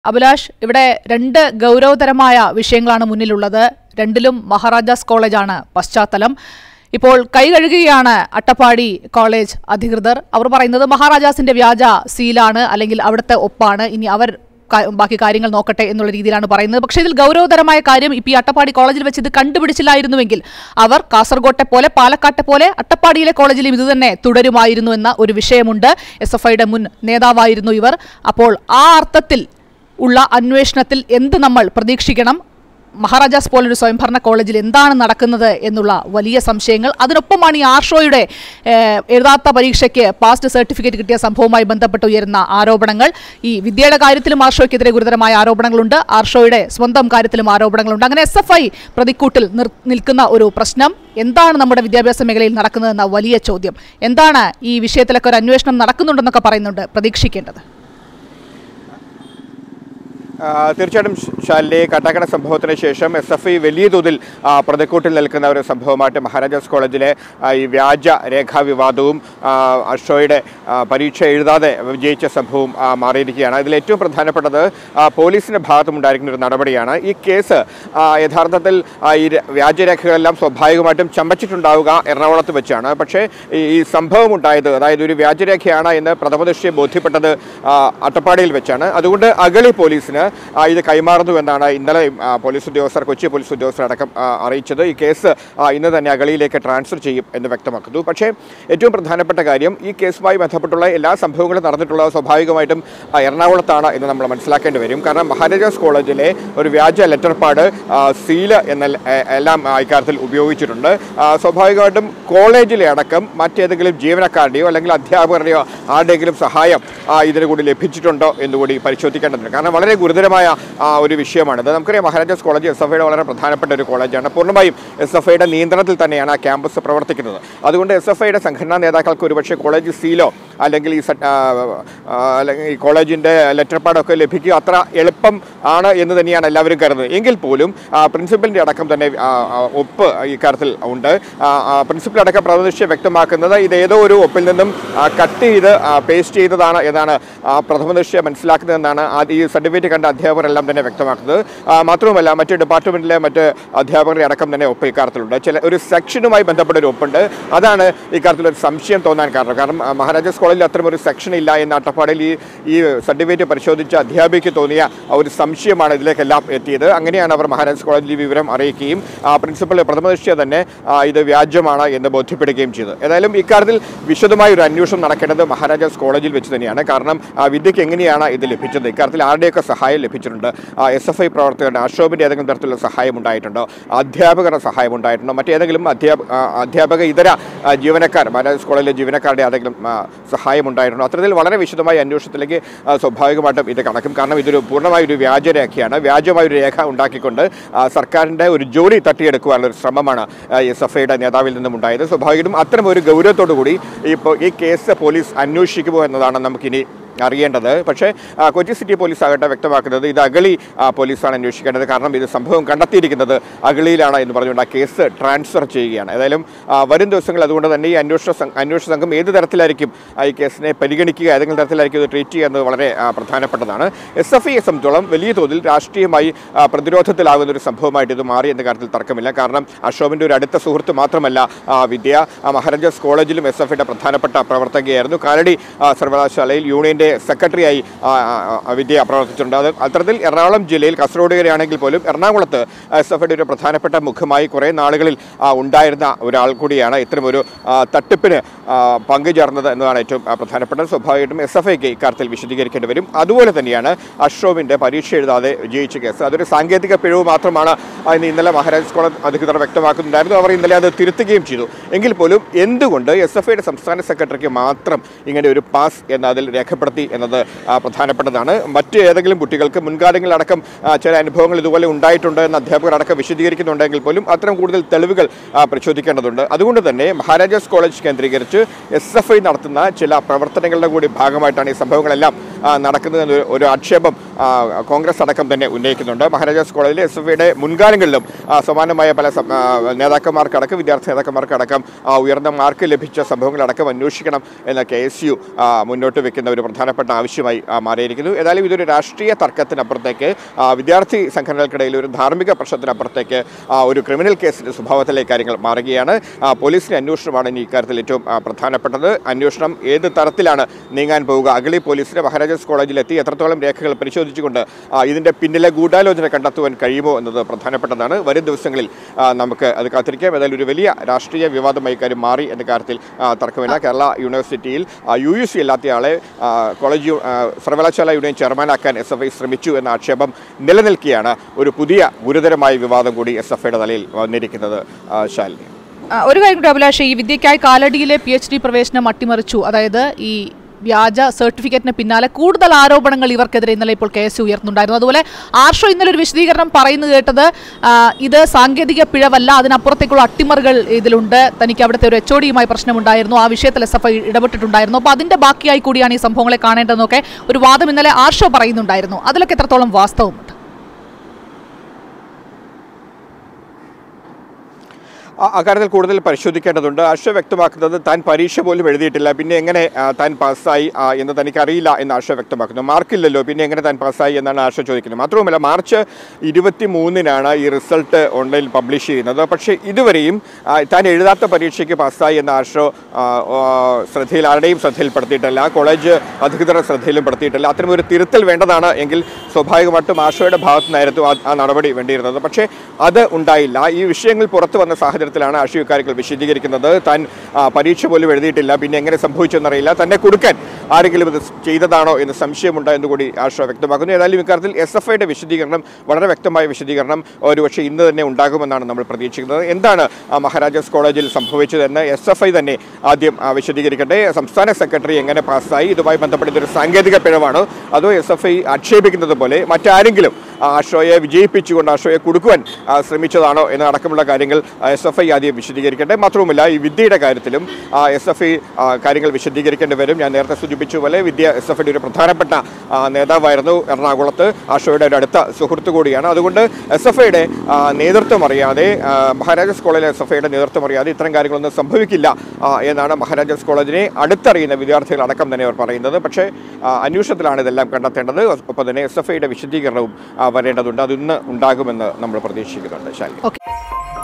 അഭിലാഷ്, ഇവിടെ രണ്ട് ഗൗരവതരമായ വിഷയങ്ങളാണ് മുന്നിലുള്ളത്. രണ്ടിലും മഹാരാജാസ് കോളേജാണ് പശ്ചാത്തലം. ഇപ്പോൾ കൈകഴുകുകയാണ് അട്ടപ്പാടി കോളേജ് അധികൃതർ. അവർ പറയുന്നത് മഹാരാജാസിന്റെ വ്യാജ സീലാണ്, അല്ലെങ്കിൽ അവിടുത്തെ ഒപ്പാണ്, ഇനി അവർ ബാക്കി കാര്യങ്ങൾ നോക്കട്ടെ എന്നുള്ള രീതിയിലാണ് പറയുന്നത്. പക്ഷേ ഇതിൽ ഗൗരവതരമായ കാര്യം, ഇപ്പോൾ ഈ അട്ടപ്പാടി കോളേജിൽ വെച്ച് ഇത് കണ്ടുപിടിച്ചില്ലായിരുന്നുവെങ്കിൽ അവർ കാസർഗോട്ടെ പോലെ പാലക്കാട്ടെ പോലെ അട്ടപ്പാടിയിലെ കോളേജിലും ഇത് തന്നെ തുടരുമായിരുന്നു എന്ന ഒരു വിഷയമുണ്ട്. SFIയുടെ മുൻ നേതാവായിരുന്നു ഇവർ. അപ്പോൾ ആ അർത്ഥത്തിൽ ഉള്ള അന്വേഷണത്തിൽ എന്ത് നമ്മൾ പ്രതീക്ഷിക്കണം? മഹാരാജാസ് പോലൊരു സ്വയംഭരണ കോളേജിൽ എന്താണ് നടക്കുന്നത് എന്നുള്ള വലിയ സംശയങ്ങൾ. അതിനൊപ്പമാണ് ഈ ആർഷോയുടെ എഴുതാത്ത പരീക്ഷയ്ക്ക് പാസ്ഡ് സർട്ടിഫിക്കറ്റ് കിട്ടിയ സംഭവവുമായി ബന്ധപ്പെട്ട് ഉയരുന്ന ആരോപണങ്ങൾ. ഈ വിദ്യയുടെ കാര്യത്തിലും ആർഷോയ്ക്കെതിരെ ഗുരുതരമായ ആരോപണങ്ങളുണ്ട്, ആർഷോയുടെ സ്വന്തം കാര്യത്തിലും ആരോപണങ്ങളുണ്ട്. അങ്ങനെ SFI പ്രതിക്കൂട്ടിൽ നിൽക്കുന്ന ഒരു പ്രശ്നം. എന്താണ് നമ്മുടെ വിദ്യാഭ്യാസ മേഖലയിൽ നടക്കുന്നതെന്ന വലിയ ചോദ്യം. എന്താണ് ഈ വിഷയത്തിലൊക്കെ ഒരു അന്വേഷണം നടക്കുന്നുണ്ടെന്നൊക്കെ പറയുന്നുണ്ട്, പ്രതീക്ഷിക്കേണ്ടത്? തീർച്ചയായിട്ടും ശാലിനി, കട്ടാക്കട സംഭവത്തിന് ശേഷം SFI വലിയ തോതിൽ പ്രതിക്കൂട്ടിൽ നിൽക്കുന്ന ഒരു സംഭവമായിട്ട് മഹാരാജാസ് കോളേജിലെ ഈ വ്യാജ രേഖാ വിവാദവും അർഷോയുടെ പരീക്ഷ എഴുതാതെ വിജയിച്ച സംഭവവും മാറിയിരിക്കുകയാണ്. ഇതിൽ ഏറ്റവും പ്രധാനപ്പെട്ടത് പോലീസിൻ്റെ ഭാഗത്തുമുണ്ടായിരിക്കുന്ന ഒരു നടപടിയാണ്. ഈ കേസ് യഥാർത്ഥത്തിൽ ഈ വ്യാജരേഖകളെല്ലാം സ്വാഭാവികമായിട്ടും ചമച്ചിട്ടുണ്ടാവുക എറണാകുളത്ത് വെച്ചാണ്. പക്ഷേ ഈ സംഭവം ഉണ്ടായത്, അതായത് ഒരു വ്യാജരേഖയാണ് എന്ന് പ്രഥമദൃഷ്ടിയെ ബോധ്യപ്പെട്ടത് അട്ടപ്പാടിയിൽ വെച്ചാണ്. അതുകൊണ്ട് അഗളി പോലീസിന് ഇത് കൈമാറുന്നു എന്നാണ് ഇന്നലെ പോലീസ് ഉദ്യോഗസ്ഥർ, കൊച്ചി പോലീസ് ഉദ്യോഗസ്ഥർ അടക്കം അറിയിച്ചത്. ഈ കേസ് ഇന്ന് തന്നെ അഗളിയിലേക്ക് ട്രാൻസ്ഫർ ചെയ്യും എന്ന് വ്യക്തമാക്കുന്നു. പക്ഷേ ഏറ്റവും പ്രധാനപ്പെട്ട കാര്യം, ഈ കേസുമായി ബന്ധപ്പെട്ടുള്ള എല്ലാ സംഭവങ്ങളും നടന്നിട്ടുള്ളത് സ്വാഭാവികമായിട്ടും എറണാകുളത്താണ് എന്ന് നമ്മൾ മനസ്സിലാക്കേണ്ടി വരും. കാരണം മഹാരാജാസ് കോളേജിലെ ഒരു വ്യാജ ലെറ്റർ പാഡ്, സീല് എല്ലാം ഇക്കാര്യത്തിൽ ഉപയോഗിച്ചിട്ടുണ്ട്. സ്വാഭാവികമായിട്ടും കോളേജിലെ അടക്കം മറ്റേതെങ്കിലും ജീവനക്കാരുടെയോ അല്ലെങ്കിൽ അധ്യാപകരുടെയോ ആരുടെയെങ്കിലും സഹായം ഇതിനു കൂടി ലഭിച്ചിട്ടുണ്ടോ എന്നുകൂടി പരിശോധിക്കേണ്ടതുണ്ട്. കാരണം വളരെ ഗുരുതരമായ ഒരു വിഷയമാണിത്. നമുക്കറിയാം, മഹാരാജാസ് കോളേജ് SFIയുടെ വളരെ പ്രധാനപ്പെട്ട ഒരു കോളേജാണ്. പൂർണ്ണമായും SFIയുടെ നിയന്ത്രണത്തിൽ തന്നെയാണ് ആ ക്യാമ്പസ് പ്രവർത്തിക്കുന്നത്. അതുകൊണ്ട് SFIയുടെ സംഘടനാ നേതാക്കൾക്ക് ഒരുപക്ഷെ കോളേജ് സീലോ അല്ലെങ്കിൽ ഈ കോളേജിൻ്റെ ലെറ്റർ പാഡൊക്കെ ലഭിക്കുക അത്ര എളുപ്പം ആണ് എന്ന് തന്നെയാണ് എല്ലാവരും കരുതുന്നത്. എങ്കിൽ പോലും പ്രിൻസിപ്പലിൻ്റെ അടക്കം തന്നെ ഒപ്പ് ഇക്കാര്യത്തിൽ ഉണ്ട്. പ്രിൻസിപ്പൽ അടക്കം പ്രഥമദൃഷ്ടിയെ വ്യക്തമാക്കുന്നത് ഇത് ഏതോ ഒരു ഒപ്പിൽ നിന്നും കട്ട് ചെയ്ത് പേസ്റ്റ് ചെയ്തതാണ് എന്നാണ് പ്രഥമദൃഷ്ടിയെ മനസ്സിലാക്കുന്നതെന്നാണ് ഈ സർട്ടിഫിക്കറ്റ് കണ്ട അധ്യാപകരെല്ലാം തന്നെ വ്യക്തമാക്കുന്നത്. മാത്രവുമല്ല, മറ്റ് ഡിപ്പാർട്ട്മെൻറ്റിലെ മറ്റ് അധ്യാപകരുടെ അടക്കം തന്നെ ഒപ്പ് ഇക്കാര്യത്തിലുണ്ട്. ഒരു സെക്ഷനുമായി ബന്ധപ്പെട്ട ഒരു ഒപ്പുണ്ട്. അതാണ് ഇക്കാര്യത്തിലൊരു സംശയം തോന്നാൻ കാരണം. കാരണം മഹാരാജാസ് കോളേജിൽ അത്തരം ഒരു സെക്ഷൻ ഇല്ല എന്ന അട്ടപ്പാടിയിൽ ഈ സർട്ടിഫിക്കറ്റ് പരിശോധിച്ച അധ്യാപികയ്ക്ക് തോന്നിയ ഒരു സംശയമാണ് ഇതിലേക്കെല്ലാം എത്തിയത്. അങ്ങനെയാണ് അവർ മഹാരാജാസ് കോളേജിൽ ഈ വിവരം അറിയിക്കുകയും പ്രിൻസിപ്പൽ പ്രഥമദൃഷ്ടിയെ തന്നെ ഇത് വ്യാജമാണ് എന്ന് ബോധ്യപ്പെടുകയും ചെയ്തു. ഏതായാലും ഇക്കാര്യത്തിൽ വിശദമായ ഒരു അന്വേഷണം നടക്കേണ്ടത് മഹാരാജാസ് കോളേജിൽ വെച്ച് തന്നെയാണ്. കാരണം വിദ്യയ്ക്ക് എങ്ങനെയാണ് ഇത് ലഭിച്ചത്, ഇക്കാര്യത്തിൽ ആരുടെയൊക്കെ സഹായം ലഭിച്ചിട്ടുണ്ട്, SFI പ്രവർത്തകരുടെ അശോഭിൻ്റെ ഏതെങ്കിലും തരത്തിലുള്ള സഹായം ഉണ്ടായിട്ടുണ്ടോ, അധ്യാപകരുടെ സഹായം ഉണ്ടായിട്ടുണ്ടോ, മറ്റേതെങ്കിലും അധ്യാപക ഇതര ജീവനക്കാർ, മഹാരാജാസ് കോളേജിലെ ജീവനക്കാരുടെ ഏതെങ്കിലും സഹായം ഉണ്ടായിട്ടുണ്ടോ? അത്തരത്തിൽ വളരെ വിശദമായ അന്വേഷണത്തിലേക്ക് സ്വാഭാവികമായിട്ടും ഇത് കടക്കും. കാരണം ഇതൊരു പൂർണ്ണമായൊരു വ്യാജരേഖയാണ്. വ്യാജമായൊരു രേഖ ഉണ്ടാക്കിക്കൊണ്ട് സർക്കാരിൻ്റെ ഒരു ജോലി തട്ടിയെടുക്കുവാനുള്ള ഒരു ശ്രമമാണ് SFIയുടെ നേതാവിൽ നിന്നും ഉണ്ടായത്. സ്വാഭാവികമായിട്ടും അത്തരം ഒരു ഗൗരവത്തോടു കൂടി ഇപ്പോൾ ഈ കേസ് പോലീസ് അന്വേഷിക്കുമോ എന്നതാണ് നമുക്കിനി അറിയേണ്ടത്. പക്ഷേ കൊച്ചി സിറ്റി പോലീസ് ആകട്ടെ വ്യക്തമാക്കുന്നത് ഇത് അഗളി പോലീസാണ് അന്വേഷിക്കേണ്ടത്. കാരണം ഇത് സംഭവം കണ്ടെത്തിയിരിക്കുന്നത് അഗളിയിലാണ് എന്ന് പറഞ്ഞുകൊണ്ട് ആ കേസ് ട്രാൻസ്ഫർ ചെയ്യുകയാണ്. ഏതായാലും വരും ദിവസങ്ങൾ അതുകൊണ്ട് തന്നെ ഈ അന്വേഷണ സംഘം ഏത് തരത്തിലായിരിക്കും ഈ കേസിനെ പരിഗണിക്കുക, ഏതെങ്കിലും തരത്തിലായിരിക്കും ഇത് ട്രീറ്റ് ചെയ്യുക എന്നത് വളരെ പ്രധാനപ്പെട്ടതാണ്. SFIയെ സംബന്ധിച്ചോളം വലിയ തോതിൽ രാഷ്ട്രീയമായി പ്രതിരോധത്തിലാകുന്ന ഒരു സംഭവമായിട്ട് ഇത് മാറി എന്ന കാര്യത്തിൽ തർക്കമില്ല. കാരണം അശോഭിൻ്റെ ഒരു അടുത്ത സുഹൃത്ത് മാത്രമല്ല വിദ്യ, മഹാരാജാസ് കോളേജിലും SFIയുടെ പ്രധാനപ്പെട്ട പ്രവർത്തകയായിരുന്നു. കാലടി സർവകലാശാലയിൽ യൂണിയൻ്റെ സെക്രട്ടറിയായി വിദ്യ പ്രവർത്തിച്ചിട്ടുണ്ട്. അത്തരത്തിൽ എറണാകുളം ജില്ലയിൽ കാസർഗോഡുകാരിയാണെങ്കിൽ പോലും എറണാകുളത്ത് SFIയുടെ ഒരു പ്രധാനപ്പെട്ട മുഖമായി കുറേ നാളുകളിൽ ഉണ്ടായിരുന്ന ഒരാൾ കൂടിയാണ് ഇത്തരം ഒരു തട്ടിപ്പിന് പങ്കുചേർന്നത് എന്നതാണ് ഏറ്റവും പ്രധാനപ്പെട്ടത്. സ്വാഭാവികമായിട്ടും SFIക്ക് ഇക്കാര്യത്തിൽ വിശദീകരിക്കേണ്ടി വരും. അതുപോലെ തന്നെയാണ് അഷ്റോവിൻ്റെ പരീക്ഷ എഴുതാതെ വിജയിച്ച കേസ്. അതൊരു സാങ്കേതിക പിഴവ് മാത്രമാണ് എന്ന് ഇന്നലെ മഹാരാജാസ് കോളേജ് അധികൃതർ വ്യക്തമാക്കുന്നുണ്ടായിരുന്നു. അവർ ഇന്നലെ അത് തിരുത്തുകയും ചെയ്തു. എങ്കിൽ പോലും എന്തുകൊണ്ട് SFIയുടെ സംസ്ഥാന സെക്രട്ടറിക്ക് മാത്രം ഇങ്ങനെ ഒരു പാസ് എന്നതിൽ രേഖപ്പെടുത്തി എന്നത് പ്രധാനപ്പെട്ടതാണ്. മറ്റ് ഏതെങ്കിലും കുട്ടികൾക്ക് മുൻകാലങ്ങളിലടക്കം ചില അനുഭവങ്ങൾ ഇതുപോലെ ഉണ്ടായിട്ടുണ്ട് എന്ന് അധ്യാപകർ അടക്കം വിശദീകരിക്കുന്നുണ്ടെങ്കിൽ പോലും അത്തരം കൂടുതൽ തെളിവുകൾ പരിശോധിക്കേണ്ടതുണ്ട്. അതുകൊണ്ട് തന്നെ മഹാരാജാസ് കോളേജ് കേന്ദ്രീകരിച്ച് SFI നടത്തുന്ന ചില പ്രവർത്തനങ്ങളുടെ കൂടി ഭാഗമായിട്ടാണ് ഈ സംഭവങ്ങളെല്ലാം നടക്കുന്നതെന്ന് ഒരു ആക്ഷേപം കോൺഗ്രസ് അടക്കം തന്നെ ഉന്നയിക്കുന്നുണ്ട്. മഹാരാജാസ് കോളേജിലെ SFIയുടെ മുൻകാലങ്ങളിലും സമാനമായ പല നേതാക്കന്മാർക്കടക്കം വിദ്യാർത്ഥി നേതാക്കന്മാർക്കടക്കം ഉയർന്ന മാർക്ക് ലഭിച്ച സംഭവങ്ങളടക്കം അന്വേഷിക്കണം എന്ന KSU മുന്നോട്ട് വെക്കുന്ന ഒരു പ്രധാന പ്രധാനപ്പെട്ട ആവശ്യമായി മാറിയിരിക്കുന്നു. ഏതായാലും ഇതൊരു രാഷ്ട്രീയ തർക്കത്തിനപ്പുറത്തേക്ക് വിദ്യാർത്ഥി സംഘടനകൾക്കിടയിൽ ഒരു ധാർമ്മിക പ്രശ്നത്തിനപ്പുറത്തേക്ക് ഒരു ക്രിമിനൽ കേസിൻ്റെ സ്വഭാവത്തിലേക്ക് കാര്യങ്ങൾ മാറുകയാണ്. പോലീസിന്റെ അന്വേഷണമാണ് ഇനി ഇക്കാര്യത്തിൽ ഏറ്റവും പ്രധാനപ്പെട്ടത്. അന്വേഷണം ഏത് തരത്തിലാണ് നീങ്ങാൻ പോവുക? അഗളി പോലീസിന് മഹാരാജാസ് കോളേജിലെത്തി എത്രത്തോളം രേഖകൾ പരിശോധിച്ചുകൊണ്ട് ഇതിൻ്റെ പിന്നിലെ ഗൂഢാലോചന കണ്ടെത്തുവാൻ കഴിയുമോ എന്നത് പ്രധാനപ്പെട്ടതാണ്. വരും ദിവസങ്ങളിൽ നമുക്ക് അത് കാത്തിരിക്കാം. ഏതായാലും ഒരു വലിയ രാഷ്ട്രീയ വിവാദമായി കാര്യം മാറി എന്ന കാര്യത്തിൽ തർക്കമില്ല. കേരള യൂണിവേഴ്സിറ്റിയിൽ UUC അല്ലാത്തയാളെ കോളേജ് സർവകലാശാല യൂണിയൻ ചെയർമാനാക്കാൻ SFI ശ്രമിച്ചു എന്ന ആക്ഷേപം നിലനിൽക്കുകയാണ്. ഒരു പുതിയ ഗുരുതരമായ വിവാദം കൂടി SFIയുടെ തലയിൽ വന്നിരിക്കുന്നത്. ശാലിനി, ഒരു കാര്യം കൂടി അഭിലാഷ്, ഈ വിദ്യയ്ക്കായി കാലടിയിലെ PhD പ്രവേശനം അട്ടിമറിച്ചു, അതായത് ഈ വ്യാജ സർട്ടിഫിക്കറ്റിന് പിന്നാലെ കൂടുതൽ ആരോപണങ്ങൾ ഇവർക്കെതിരെ ഇന്നലെ ഇപ്പോൾ കേസ് ഉയർന്നുണ്ടായിരുന്നു. അതുപോലെ ആർഷോ ഇന്നലെ ഒരു വിശദീകരണം പറയുന്നത് കേട്ടത് ഇത് സാങ്കേതിക പിഴവല്ല, അതിനപ്പുറത്തേക്കുള്ള അട്ടിമറികൾ ഇതിലുണ്ട്, തനിക്ക് അവിടുത്തെ ഒരു HODയുമായി പ്രശ്നമുണ്ടായിരുന്നു, ആ വിഷയത്തിൽ SFI ഇടപെട്ടിട്ടുണ്ടായിരുന്നു, അപ്പോൾ അതിന്റെ ബാക്കിയായി കൂടിയാണ് ഈ സംഭവങ്ങളെ കാണേണ്ടതെന്നൊക്കെ ഒരു വാദം ഇന്നലെ ആർഷോ പറയുന്നുണ്ടായിരുന്നു. അതിലൊക്കെ എത്രത്തോളം വാസ്തവമുണ്ട്? അക്കാര്യത്തിൽ കൂടുതൽ പരിശോധിക്കേണ്ടതുണ്ട്. ആർഷോ വ്യക്തമാക്കുന്നത് താൻ പരീക്ഷ പോലും എഴുതിയിട്ടില്ല, പിന്നെ എങ്ങനെ താൻ പാസ്സായി എന്ന് തനിക്കറിയില്ല എന്ന് ആർഷോ വ്യക്തമാക്കുന്നു. മാർക്കില്ലല്ലോ, പിന്നെ എങ്ങനെ താൻ പാസ്സായി എന്നാണ് ആർഷോ ചോദിക്കുന്നത്. മാത്രവുമല്ല, മാർച്ച് 23-നാണ് ഈ റിസൾട്ട് ഓൺലൈനിൽ പബ്ലിഷ് ചെയ്യുന്നത്. പക്ഷേ ഇതുവരെയും താൻ എഴുതാത്ത പരീക്ഷയ്ക്ക് പാസ്സായി എന്ന ആർഷോ ആരുടെയും ശ്രദ്ധയിൽപ്പെടുത്തിയിട്ടില്ല, കോളേജ് അധികൃതരുടെ ശ്രദ്ധയിലും പെടുത്തിയിട്ടില്ല. അത്തരമൊരു തിരുത്തൽ വേണ്ടതാണ് എങ്കിൽ സ്വാഭാവികമായിട്ടും ആർഷോയുടെ ഭാഗത്തു നിന്നായിരുന്നു ആ നടപടി വേണ്ടിയിരുന്നത്. പക്ഷേ അത് ഉണ്ടായില്ല. ഈ വിഷയങ്ങൾ പുറത്തു വന്ന സാഹചര്യത്തിലാണ് ആർഷോ ഇക്കാര്യങ്ങൾ വിശദീകരിക്കുന്നത്. താൻ പരീക്ഷ പോലും എഴുതിയിട്ടില്ല, പിന്നെ എങ്ങനെ സംഭവിച്ചെന്നറിയില്ല, തന്നെ കൊടുക്കാൻ ആരെങ്കിലും ഇത് ചെയ്തതാണോ എന്ന് സംശയമുണ്ട് എന്നുകൂടി ആർഷോ വ്യക്തമാക്കുന്നു. ഏതായാലും ഇക്കാര്യത്തിൽ SFIയുടെ വിശദീകരണം, വളരെ വ്യക്തമായ വിശദീകരണം ഒരുപക്ഷെ ഇന്ന് തന്നെ ഉണ്ടാകുമെന്നാണ് നമ്മൾ പ്രതീക്ഷിക്കുന്നത്. എന്താണ് മഹാരാജാസ് കോളേജിൽ സംഭവിച്ചതെന്ന് SFI തന്നെ ആദ്യം വിശദീകരിക്കട്ടെ. സംസ്ഥാന സെക്രട്ടറി എങ്ങനെ പാസ്സായി? ഇതുമായി ബന്ധപ്പെട്ട് ഇതൊരു സാങ്കേതിക പിഴവാണോ, അതോ SFI ആക്ഷേപിക്കുന്നത് പോലെ മറ്റാരെങ്കിലും ആർഷോയെ വിജയിപ്പിച്ചുകൊണ്ട് ആർഷോയെ കൊടുക്കുവാൻ ശ്രമിച്ചതാണോ എന്നടക്കമുള്ള കാര്യങ്ങൾ SFI ആദ്യം വിശദീകരിക്കട്ടെ. മാത്രവുമല്ല, ഈ വിദ്യയുടെ കാര്യത്തിലും SFI കാര്യങ്ങൾ വിശദീകരിക്കേണ്ടി വരും. ഞാൻ നേരത്തെ സൂചിപ്പിച്ച പോലെ വിദ്യ SFIയുടെ ഒരു പ്രധാനപ്പെട്ട നേതാവായിരുന്നു എറണാകുളത്ത്, ആർഷോയുടെ ഒരു അടുത്ത സുഹൃത്തു കൂടിയാണ്. അതുകൊണ്ട് SFIയുടെ നേതൃത്വം അറിയാതെ, മഹാരാജാസ് കോളേജിലെ SFIയുടെ നേതൃത്വം അറിയാതെ ഇത്തരം കാര്യങ്ങളൊന്നും സംഭവിക്കില്ല എന്നാണ് മഹാരാജാസ് കോളേജിനെ അടുത്തറിയുന്ന വിദ്യാർത്ഥികളടക്കം തന്നെ അവർ പറയുന്നത്. പക്ഷേ അന്വേഷണത്തിലാണ് ഇതെല്ലാം കണ്ടെത്തേണ്ടത്. ഒപ്പം തന്നെ SFIയുടെ വിശദീകരണവും വരേണ്ടതുണ്ട്. അത് ഇന്ന് ഉണ്ടാകുമെന്ന് നമ്മൾ പ്രതീക്ഷിക്കുന്നുണ്ട്. ശാലിനി.